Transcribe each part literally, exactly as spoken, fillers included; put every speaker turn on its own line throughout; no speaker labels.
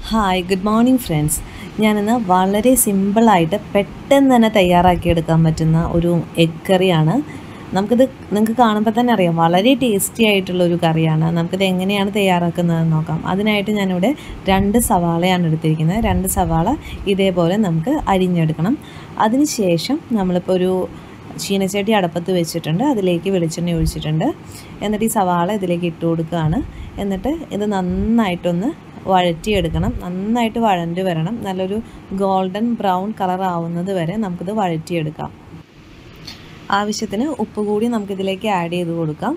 Hi good morning friends. ഞാനിന്ന് വളരെ സിമ്പിളായിട്ട് പെട്ടെന്ന് തന്നെ തയ്യാറാക്കിയെടുക്കാൻ പറ്റുന്ന ഒരു എഗ് കറിയാണ്. നമുക്കിത് നിങ്ങൾക്ക് കാണുമ്പോൾ തന്നെ അറിയാം, വളരെ ടേസ്റ്റി ആയിട്ടുള്ളൊരു കറിയാണ്. നമുക്കിത് എങ്ങനെയാണ് തയ്യാറാക്കുന്നതെന്ന് നോക്കാം. അതിനായിട്ട് ഞാനിവിടെ രണ്ട് സവാളയാണ് എടുത്തിരിക്കുന്നത്. രണ്ട് സവാള ഇതേപോലെ നമുക്ക് അരിഞ്ഞെടുക്കണം. അതിന് ശേഷം നമ്മളിപ്പോൾ ഒരു ചീനച്ചട്ടി അടുപ്പത്ത് വെച്ചിട്ടുണ്ട്. അതിലേക്ക് വെളിച്ചെണ്ണ ഒഴിച്ചിട്ടുണ്ട്. എന്നിട്ട് ഈ സവാള ഇതിലേക്ക് ഇട്ട് കൊടുക്കുകയാണ്. എന്നിട്ട് ഇത് നന്നായിട്ടൊന്ന് വഴറ്റിയെടുക്കണം. നന്നായിട്ട് വഴണ്ട് വരണം. നല്ലൊരു ഗോൾഡൻ ബ്രൗൺ കളർ ആവുന്നത് വരെ നമുക്കിത് വഴറ്റിയെടുക്കാം. ആവശ്യത്തിന് ഉപ്പ് കൂടി നമുക്കിതിലേക്ക് ആഡ് ചെയ്ത് കൊടുക്കാം.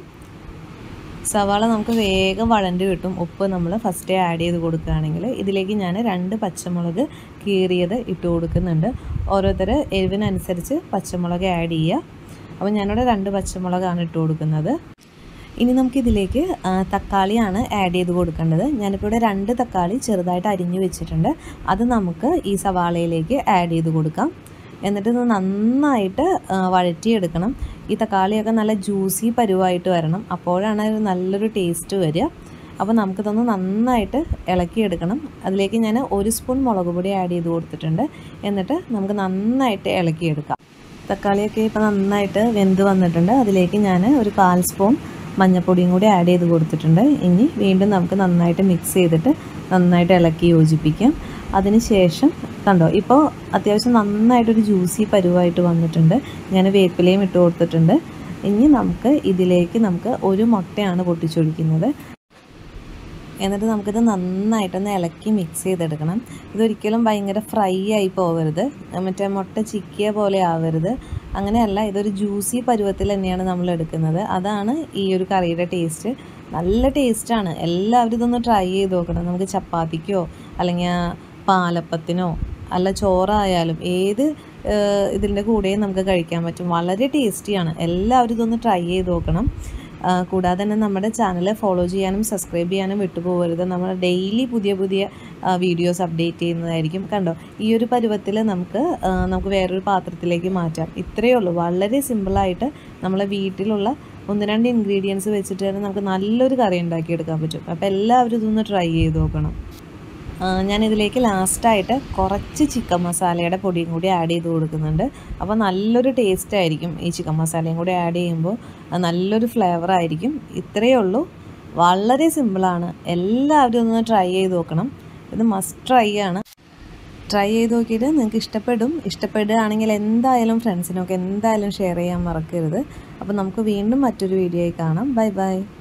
സവാള നമുക്ക് വേഗം വഴണ്ട് കിട്ടും, ഉപ്പ് നമ്മൾ ഫസ്റ്റേ ആഡ് ചെയ്ത് കൊടുക്കുകയാണെങ്കിൽ. ഇതിലേക്ക് ഞാൻ രണ്ട് പച്ചമുളക് കീറിയത് ഇട്ട് കൊടുക്കുന്നുണ്ട്. ഓരോരുത്തർ എരിവിനനുസരിച്ച് പച്ചമുളക് ആഡ് ചെയ്യുക. അപ്പോൾ ഞാനിവിടെ രണ്ട് പച്ചമുളകാണ് ഇട്ട് കൊടുക്കുന്നത്. ഇനി നമുക്കിതിലേക്ക് തക്കാളിയാണ് ആഡ് ചെയ്ത് കൊടുക്കേണ്ടത്. ഞാനിപ്പോൾ ഇവിടെ രണ്ട് തക്കാളി ചെറുതായിട്ട് അരിഞ്ഞു വെച്ചിട്ടുണ്ട്. അത് നമുക്ക് ഈ സവാളയിലേക്ക് ആഡ് ചെയ്ത് കൊടുക്കാം. എന്നിട്ട് ഇത് നന്നായിട്ട് വഴറ്റിയെടുക്കണം. ഈ തക്കാളിയൊക്കെ നല്ല ജ്യൂസി പരുവായിട്ട് വരണം. അപ്പോഴാണ് ഒരു നല്ലൊരു ടേസ്റ്റ് വരിക. അപ്പോൾ നമുക്കിതൊന്ന് നന്നായിട്ട് ഇളക്കിയെടുക്കണം. അതിലേക്ക് ഞാൻ ഒരു സ്പൂൺ മുളക് പൊടി ആഡ് ചെയ്ത് കൊടുത്തിട്ടുണ്ട്. എന്നിട്ട് നമുക്ക് നന്നായിട്ട് ഇളക്കിയെടുക്കാം. തക്കാളിയൊക്കെ ഇപ്പോൾ നന്നായിട്ട് വെന്ത് വന്നിട്ടുണ്ട്. അതിലേക്ക് ഞാൻ ഒരു കാൽ സ്പൂൺ മഞ്ഞൾപ്പൊടിയും കൂടി ആഡ് ചെയ്ത് കൊടുത്തിട്ടുണ്ട്. ഇനി വീണ്ടും നമുക്ക് നന്നായിട്ട് മിക്സ് ചെയ്തിട്ട് നന്നായിട്ട് ഇളക്കി യോജിപ്പിക്കാം. അതിന് ശേഷം കണ്ടോ, ഇപ്പോൾ അത്യാവശ്യം നന്നായിട്ടൊരു ജ്യൂസി പരുവായിട്ട് വന്നിട്ടുണ്ട്. ഞാൻ വേപ്പിലയും ഇട്ട് കൊടുത്തിട്ടുണ്ട്. ഇനി നമുക്ക് ഇതിലേക്ക് നമുക്ക് ഒരു മുട്ടയാണ് പൊട്ടിച്ചൊഴിക്കുന്നത്. എന്നിട്ട് നമുക്കിത് നന്നായിട്ടൊന്ന് ഇളക്കി മിക്സ് ചെയ്തെടുക്കണം. ഇതൊരിക്കലും ഭയങ്കര ഫ്രൈ ആയി പോകരുത്, മറ്റേ മുട്ട ചിക്കിയ പോലെ ആവരുത്. അങ്ങനെയല്ല, ഇതൊരു ജ്യൂസി പരുവത്തിൽ തന്നെയാണ് നമ്മൾ എടുക്കുന്നത്. അതാണ് ഈ ഒരു കറിയുടെ ടേസ്റ്റ്. നല്ല ടേസ്റ്റാണ്. എല്ലാവരും ഇതൊന്ന് ട്രൈ ചെയ്ത് നോക്കണം. നമുക്ക് ചപ്പാത്തിക്കോ അല്ലെങ്കിൽ പാലപ്പത്തിനോ അല്ല ചോറായാലും ഏത് ഇതിൻ്റെ കൂടെയും നമുക്ക് കഴിക്കാൻ പറ്റും. വളരെ ടേസ്റ്റിയാണ്. എല്ലാവരും ഇതൊന്ന് ട്രൈ ചെയ്ത് നോക്കണം. കൂടാതെ തന്നെ നമ്മുടെ ചാനൽ ഫോളോ ചെയ്യാനും സബ്സ്ക്രൈബ് ചെയ്യാനും വിട്ടുപോകരുത്. നമ്മൾ ഡെയിലി പുതിയ പുതിയ വീഡിയോസ് അപ്ഡേറ്റ് ചെയ്യുന്നതായിരിക്കും. കണ്ടോ, ഈ ഒരു പരുവത്തിൽ നമുക്ക് നമുക്ക് വേറൊരു പാത്രത്തിലേക്ക് മാറ്റാം. ഇത്രയേ ഉള്ളൂ. വളരെ സിമ്പിളായിട്ട് നമ്മളെ വീട്ടിലുള്ള ഒന്ന് രണ്ട് ഇൻഗ്രീഡിയൻസ് വെച്ചിട്ട് തന്നെ നമുക്ക് നല്ലൊരു കറി ഉണ്ടാക്കിയെടുക്കാൻ പറ്റും. അപ്പോൾ എല്ലാവരും ഇതൊന്ന് ട്രൈ ചെയ്ത് നോക്കണം. ഞാനിതിലേക്ക് ലാസ്റ്റായിട്ട് കുറച്ച് ചിക്കൻ മസാലയുടെ പൊടിയും കൂടി ആഡ് ചെയ്ത് കൊടുക്കുന്നുണ്ട്. അപ്പോൾ നല്ലൊരു ടേസ്റ്റ് ആയിരിക്കും. ഈ ചിക്കൻ മസാലയും കൂടി ആഡ് ചെയ്യുമ്പോൾ നല്ലൊരു ഫ്ലേവർ ആയിരിക്കും. ഇത്രയേ ഉള്ളൂ. വളരെ സിമ്പിളാണ്. എല്ലാവരും ഒന്ന് ട്രൈ ചെയ്ത് നോക്കണം. ഇത് മസ്റ്റ് ട്രൈ ആണ്. ട്രൈ ചെയ്ത് നോക്കിയിട്ട് നിങ്ങൾക്ക് ഇഷ്ടപ്പെടും. ഇഷ്ടപ്പെടുകയാണെങ്കിൽ എന്തായാലും ഫ്രണ്ട്സിനൊക്കെ എന്തായാലും ഷെയർ ചെയ്യാൻ മറക്കരുത്. അപ്പോൾ നമുക്ക് വീണ്ടും മറ്റൊരു വീഡിയോയിൽ കാണാം. Bye by.